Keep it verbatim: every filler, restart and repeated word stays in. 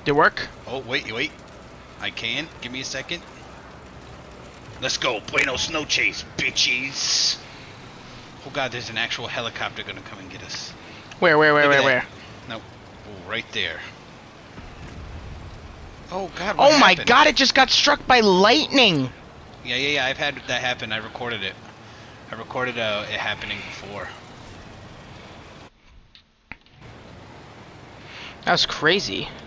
Did it work? Oh, wait, wait. I can. Give me a second. Let's go. Bueno Snow Chase, bitches. Oh, God, there's an actual helicopter gonna come and get us. Where, where, where, Look where, at where? No. Oh, right there. Oh, God, Oh what my happened? god, it just got struck by lightning! Yeah, yeah, yeah, I've had that happen. I recorded it. I recorded uh, it happening before. That was crazy.